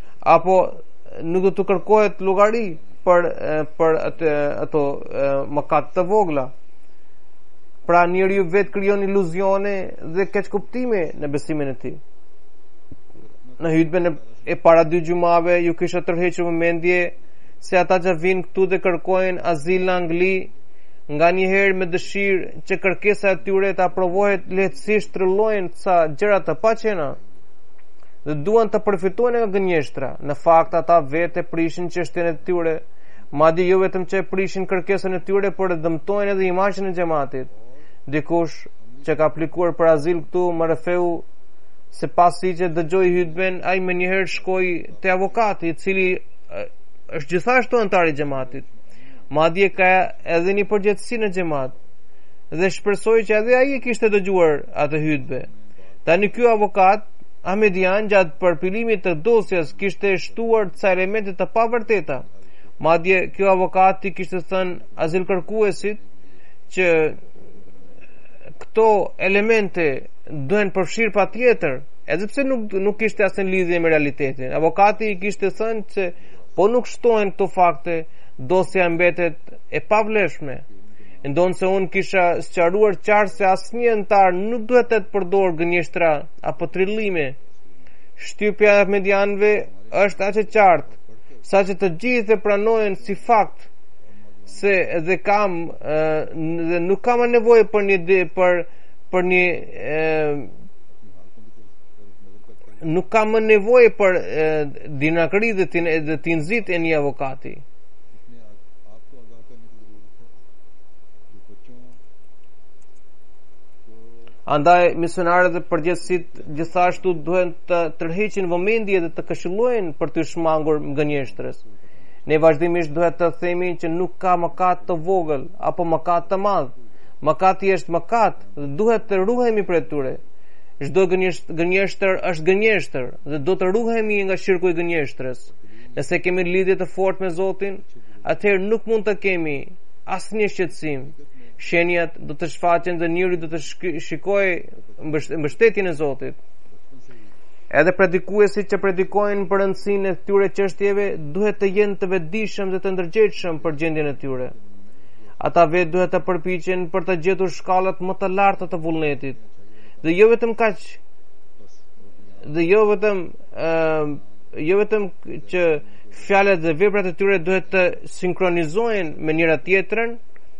të kërkohet llogari për ato mëkate të vogla. Pra njeriu vetë krijon iluzione dhe keq kuptime në besimin e tij. Në hutben e para 2 gjumave ju kisha tërhequr mendje se ata që vinë këtu dhe kërkojnë azil në Angli, nga njëherë me dëshirë që kërkesa e tyre të aprovohet lehtësisht, tryllojnë sa gjëra të paqena dhe duan të përfitojnë nga gënjeshtra. Në fakt ata vetë prishin çështjen e tyre, madje jo vetëm që prishin kërkesën e tyre, por e dëmtojnë edhe imazhin e xhamatit. Dikush që ka aplikuar për azil këtu më rrefeu se pasi që dëgjoi hutben, ai më njëherë shkoi te avokati, i cili është gjithashtu antar i xhamatit. Madje ka edhe një përgjegjësi në xhamat dhe shpresoi që edhe ai kishte dëgjuar atë hutbe. Tani ky avokat Ahmedian gjatë përpilimit të dosjes kishte shtuar ca elemente të pavërteta. Madje ky avokati kishte thënë azilkërkuesit që këto elemente duhen përfshirë patjetër, edhe pse nuk kishte asnjë lidhje me realitetin. Avokati i kishte thënë se po nuk shtohen këto fakte, dosja mbetet e pavlefshme. Ndonë se unë kisha sqaruar qartë se asnjë antar nuk duhet të përdor gënjeshtra apo trillime. Shtypja e medianëve është aq e qartë, saqë të gjithë e pranojnë si fakt se dhe nuk kam nevojë nuk kam nevojë për dinakri dhe të nxit e një avokati. Andaj misionarët dhe përgjithësit gjithashtu duhen të tërheqin vëmendje dhe të këshillojnë për të shmangur gënjeshtrës. Ne vazhdimisht duhet të themi që nuk ka mëkat të vogël apo mëkat të madh. Mëkati është mëkat dhe duhet të ruhemi prej tyre. Çdo gënjeshtër është gënjeshtër dhe do të ruhemi nga shirku i gënjeshtrës. Nëse kemi lidhje të fortë me Zotin, atëherë nuk mund të kemi asnjë shqetësim. Shenjat do të shfaqen dhe njëri do të shikojë mbështetjen e Zotit. Edhe predikuesit që predikojnë për rëndësinë e këtyre çështjeve duhet të jenë të vetëdijshëm dhe të ndërgjegjshëm për gjendjen e tyre. Ata vetë duhet të përpiqen për të gjetur shkallat më të larta të vullnetit. Dhe jo vetëm kaq, dhe jo vetëm që fjalët dhe veprat e tyre duhet të sinkronizohen me njëra tjetrën,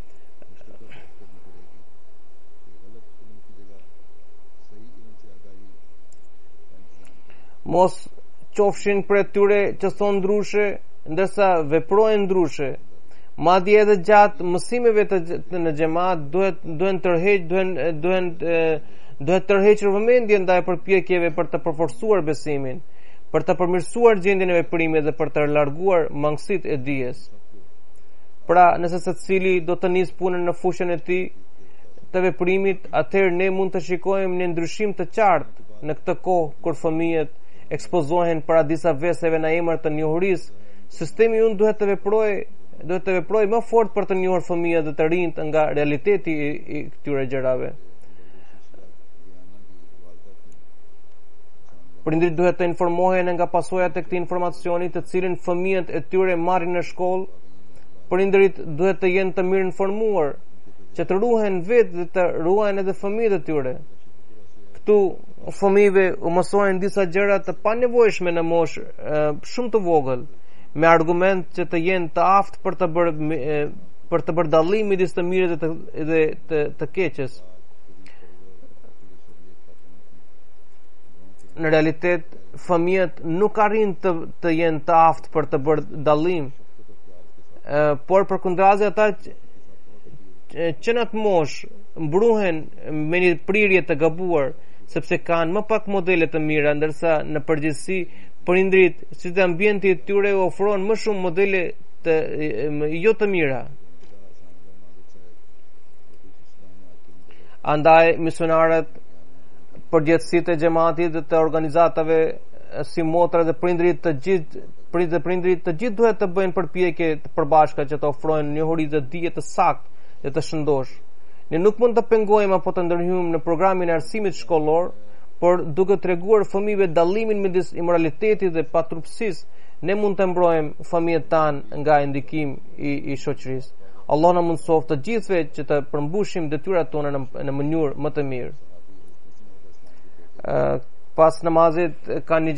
mos qofshin për tyre që thonë ndryshe, ndërsa veprojnë ndryshe. Madje edhe gjatë mësimeve në xhamat duhet tërhequr vëmendjen ndaj përpjekjeve për të përforcuar besimin, për të përmirësuar gjendjen e veprimit dhe për të larguar mangësitë e dijes. Pra, nëse secili do të nisë punën në fushën e tij të veprimit, atëherë ne mund të shikojmë një ndryshim të qartë në këtë kohë kur fëmijët ekspozohen para disa veseve në emër të njohurisë. Sistemi unë duhet të veprojë më fort për të njohur fëmijët dhe të rinjt nga realiteti i këtyre gjërave. Prindrit duhet të informohen nga pasojat e këtij informacioni, të cilin fëmijët e tyre marrin në shkollë. Prindrit duhet të jenë të mirë informuar, që të ruhen vetë dhe të ruajnë edhe fëmijët e tyre. Këtu fëmijëve u mësojnë disa gjëra të panevojshme në moshë shumë të vogël, me argument që të jenë të aftë për të bërë dallim midis të mirës dhe të keqes. Në realitet, fëmijët nuk arrin të jenë të aftë për të bërë dallim, por përkundrazi ata që në atë moshë mbruhen me një prirje të gabuar, sepse kanë më pak modele të mira, ndërsa në përgjithësi prindrit, si të ambienti i tyre ofron më shumë modele jo të mira. Andaj misionarët, përgjithësitë e xhamatit dhe të organizatave si motra dhe prindrit të gjithë duhet të bëjnë përpjekje të përbashkëta që të ofrojnë njohuri dhe dije të saktë dhe të shëndosh. Ne nuk mund të pengojmë apo të ndërhyjmë në programin e arsimit shkollor, por duke treguar fëmijëve dallimin midis imoralitetit dhe patrupsisë, ne mund të mbrojmë fëmijët tanë nga ndikim i shoqërisë. Allah na mundsoft të gjithëve që të përmbushim detyrat tona në mënyrë më të mirë. Pas namazit ka një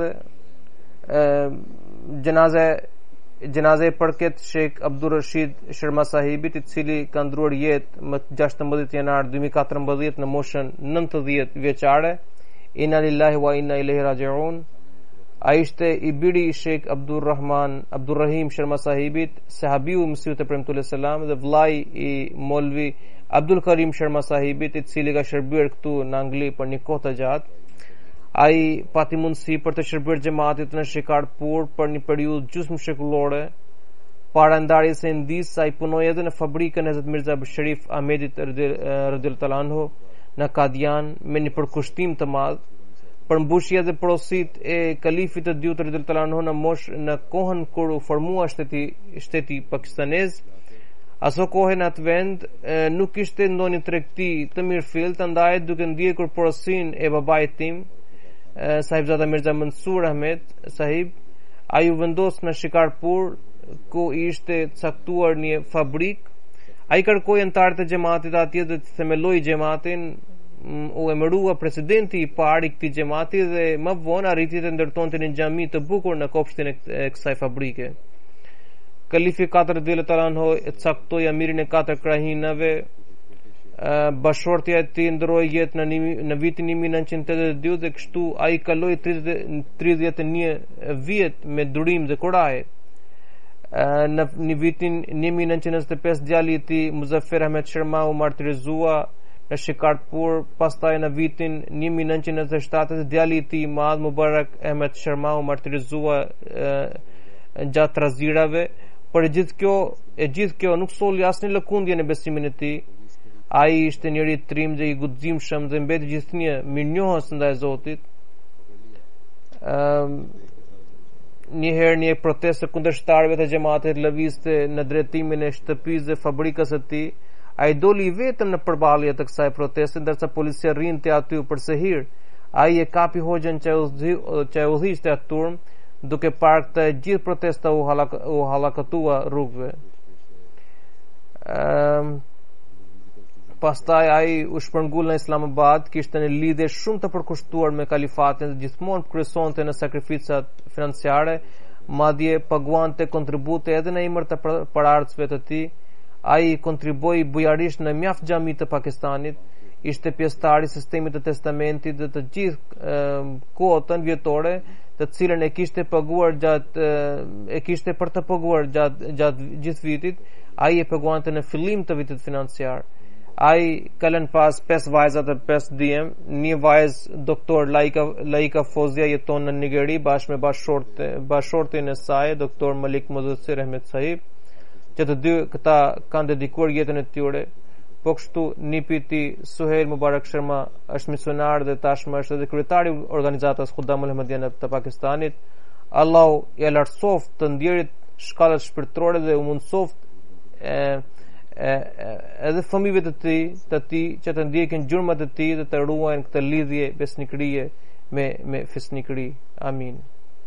gjenaze përket Sheikh Abdul Rashid Sharma Sahibit, i cili ka ndruar jetë më 16 janar 2014 në moshën 90 vjeçare. Inna lillahi wa inna ilaihi raji'un. Ai ishte i biri i Sheikh Abdurrahim Sharma Sahibit, sahabiu i Mesihut e premtuar selam, dhe vllai i Molvi Abdul Karim Sharma Sahibit, i cili ka shërbyer këtu në Angli për një kohë të gjatë. Ai pati mundësi për të shërbyer xhamatit në Shikarpur për një periudhë gjysmë shekullore. Para ndarjes së Indis, ai punoi edhe në fabrikën e Hazrat Mirza Sharif Ahmedit radhiyallahu anhu në Kadian me një përkushtim të madh. përmbushja dhe porosit e kalifit të dytë radhiyallahu anhu në kohën kur u formua shteti pakistanez. Aso kohën atë vend nuk ishte ndonjë tregti të mirëfillt, andaj duke ndjekur porosin e babait tim, Sahibzada Mirza Mansur Ahmed Sahib, ai u vendos në Shikarpur, ku ishte caktuar një fabrik. Ai kërkoi anëtarët e xhamatit atje të themelojë xhamatin. U emërua presidenti i parë i këtij xhamati dhe më vonë arriti të ndërtonte një xhami të bukur në kopshtin e kësaj fabrike. Kalifi 4 radhiyallahu anhu e caktoi amirin e 4 krahinave. Bashortja e tij ndroi jetë në vitin 1982 dhe kështu ai kaloi 31 vjet me durim dhe kuraje. Në vitin 1995 djali i tij Muzaffer Ahmed Sharma u martirizua në Shikarpur. Pastaj në vitin 1997 djali i tij Madh Mubarak Ahmed Sharma u martirizua gjatë razirave. Por e gjithë kjo nuk solli asnjë lëkundje në besimin e tij. Ai ishte njëri trim dhe i guximshëm dhe mbeti gjithnjë mirënjohës ndaj Zotit. Njëherë një protestë kundërshtarëve të xhamatit lëvizte në drejtimin e shtëpisë dhe fabrikës së tij. Ai doli vetëm në përballje të kësaj proteste, ndërsa policia rrinte aty për së hir. Ai e kapi hoxhën që e udhëhiqte atë turm, duke parë këtë gjithë protesta u hallakatua rrugëve. Pastaj ai u shpërngul në Islamabad, kishte një lidhje shumë të përkushtuar me kalifatin dhe gjithmonë kryesonte në sakrificat financiare, madje paguante kontribute edhe në emër të paraardhësve të tij. Ai kontriboi bujarisht në mjaft xhami të Pakistanit, ishte pjesëtar i sistemit të testamentit dhe të gjithë kuotën vjetore, të cilën e kishte për të paguar gjatë gjithë vitit. Ai e paguante në fillim të vitit financiar. Ai ka lënë pas 5 vajza dhe 5 djem. Një vajzë doktor Laika Fozia jeton në Nigeri bashkë me bashortin e saj, doktor Malik Mudassir Ahmed Sahib, që të dy këta kanë dedikuar jetën e tyre. Po kështu nipi i tij Suhail Mubarak Sharma është misionar dhe tashmë është edhe kryetari i organizatës Khudamul Ahmadiyya të Pakistanit. Allahu i lartësoft të ndjerit shkallët shpirtërore dhe u mundsoft edhe fëmijëve të tij që të ndjekin gjurmët e tij dhe të ruajnë këtë lidhje besnikërie me fesnikëri. Amin.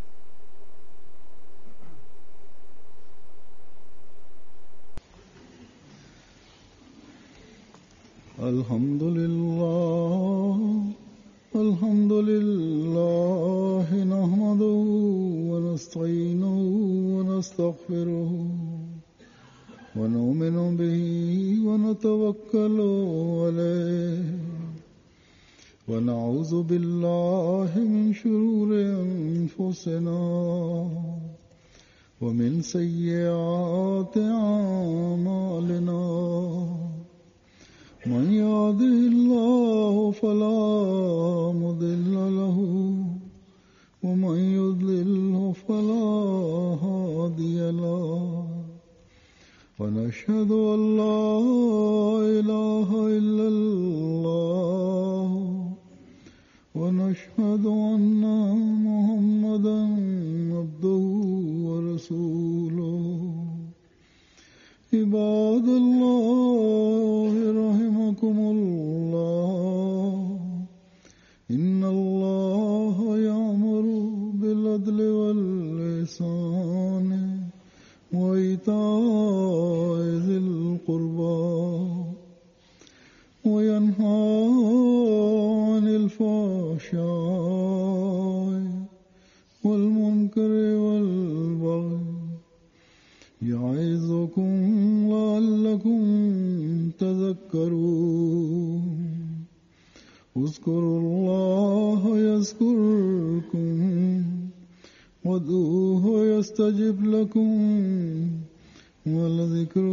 Alhamdulillah nahmaduhu wa nasta'inuhu wa nastaghfiruhu wa nu'minu bihi wa natawakkalu alayhi wa na'udhu billahi min shururi anfusina wa min sayyiati a'malina. من يهده الله فلا مضل له ومن يضلله فلا هادي له ونشهد أن لا إله إلا الله ونشهد أن محمدا عبده ورسوله. عباد الله رحمكم الله إن الله يأمر بالعدل والإحسان وإيتاء ذي القربى وينهى عن الفحشاء والمنكر والبغي يعظكم لعلكم تذكرون. اذكروا الله يذكركم وادعوه يستجب لكم ولذكر